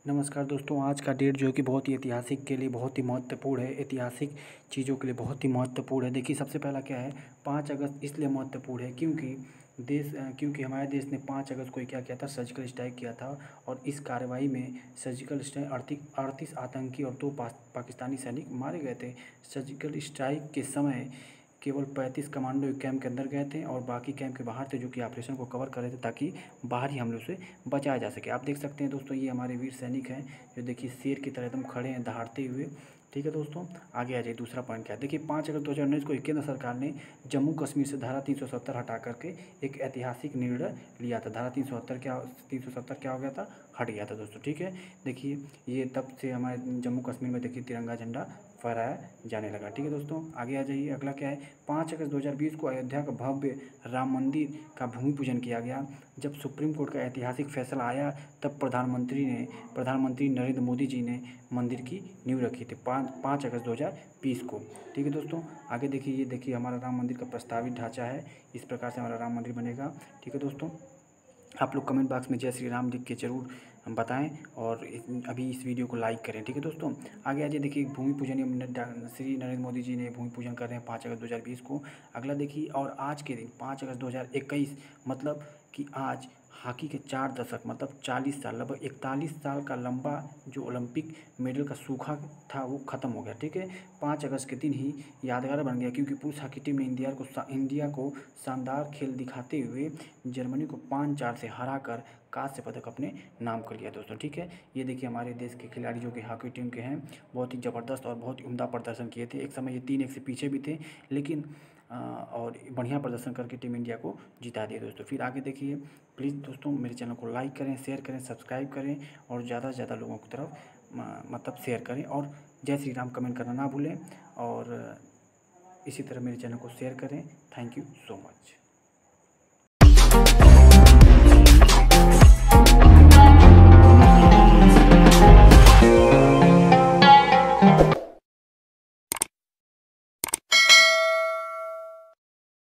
नमस्कार दोस्तों, आज का डेट जो है कि बहुत ही ऐतिहासिक के लिए बहुत ही महत्वपूर्ण है। ऐतिहासिक चीज़ों के लिए बहुत ही महत्वपूर्ण है। देखिए, सबसे पहला क्या है, 5 अगस्त इसलिए महत्वपूर्ण है क्योंकि हमारे देश ने 5 अगस्त को क्या किया था, सर्जिकल स्ट्राइक किया था। और इस कार्रवाई में सर्जिकल स्ट्राइक 38 आतंकी और 2 पाकिस्तानी सैनिक मारे गए थे। सर्जिकल स्ट्राइक के समय केवल 35 कमांडो एक कैंप के अंदर गए थे और बाकी कैंप के बाहर थे, जो कि ऑपरेशन को कवर कर रहे थे ताकि बाहरी हमलों से बचाया जा सके। आप देख सकते हैं दोस्तों, ये हमारे वीर सैनिक हैं जो देखिए शेर की तरह एकदम खड़े हैं दहाड़ते हुए। ठीक है दोस्तों, आगे आ जाइए। दूसरा पॉइंट क्या है, देखिए 5 अगस्त 2019 को केंद्र सरकार ने जम्मू कश्मीर से धारा 370 हटा करके एक ऐतिहासिक निर्णय लिया था। धारा 370 क्या हो गया था, हट गया था दोस्तों। ठीक है, देखिए ये तब से हमारे जम्मू कश्मीर में देखिए तिरंगा झंडा फहराया जाने लगा। ठीक है दोस्तों, आगे आ जाइए। अगला क्या है, 5 अगस्त 2020 को अयोध्या का भव्य राम मंदिर का भूमि पूजन किया गया। जब सुप्रीम कोर्ट का ऐतिहासिक फैसला आया, तब प्रधानमंत्री नरेंद्र मोदी जी ने मंदिर की नींव रखी थी 5 अगस्त 2020 को। ठीक है दोस्तों, आगे देखिए। ये देखिए हमारा राम मंदिर का प्रस्तावित ढांचा है, इस प्रकार से हमारा राम मंदिर बनेगा। ठीक है दोस्तों, आप लोग कमेंट बॉक्स में जय श्री राम लिख के ज़रूर बताएं और अभी इस वीडियो को लाइक करें। ठीक है दोस्तों, आगे आ जाइए। देखिए भूमि पूजन श्री नरेंद्र मोदी जी ने भूमि पूजन कर रहे हैं 5 अगस्त 2020 को। अगला देखिए, और आज के दिन 5 अगस्त 2021 मतलब कि आज हॉकी के 4 दशक मतलब 40 साल, लगभग 41 साल का लंबा जो ओलंपिक मेडल का सूखा था वो ख़त्म हो गया। ठीक है, 5 अगस्त के दिन ही यादगार बन गया, क्योंकि पुरुष हॉकी टीम ने इंडिया को शानदार खेल दिखाते हुए जर्मनी को 5-4 से हराकर कांस्य पदक अपने नाम कर लिया दोस्तों। ठीक है, ये देखिए हमारे देश के खिलाड़ी जो कि हॉकी टीम के हैं, बहुत ही ज़बरदस्त और बहुत ही उम्दा प्रदर्शन किए थे। एक समय ये 3-1 से पीछे भी थे, लेकिन और बढ़िया प्रदर्शन करके टीम इंडिया को जिता दिया दोस्तों। फिर आगे देखिए, प्लीज़ दोस्तों मेरे चैनल को लाइक करें, शेयर करें, सब्सक्राइब करें और ज़्यादा से ज़्यादा लोगों की तरफ मतलब शेयर करें और जय श्री राम कमेंट करना ना भूलें। और इसी तरह मेरे चैनल को शेयर करें। Thank you so much.